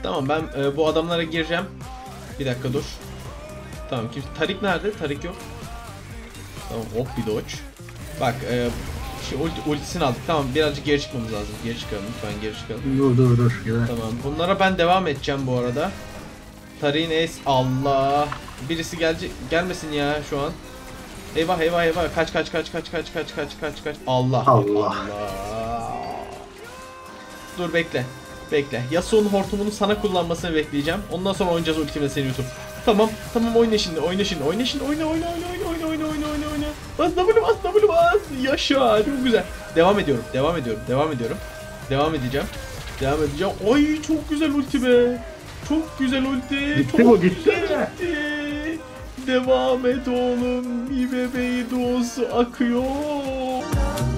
Tamam ben bu adamlara gireceğim. Bir dakika dur. Tamam Tarik nerede? Tarik yok. Tamam hop bir dodge. Bak ultisini aldık. Tamam birazcık geri çıkmamız lazım. Geri çıkalım lütfen geri çıkalım. Dur. Gel. Tamam bunlara ben devam edeceğim bu arada. Tarik'in ace Allah. Birisi gelmesin ya şu an. Eyvah. Kaç. Allah. Dur bekle. Yasuo'nun hortumunu sana kullanmasını bekleyeceğim. Ondan sonra oynayacağız ultimle seni YouTube. Tamam oyna şimdi. Oyna. Bas W bas. Yaşa. Çok güzel. Devam ediyorum. Devam edeceğim. Ay çok güzel ulti be. Çok güzel ulti. Gitti bu gitti. Devam et oğlum. Bir bebeği doğusu akıyor.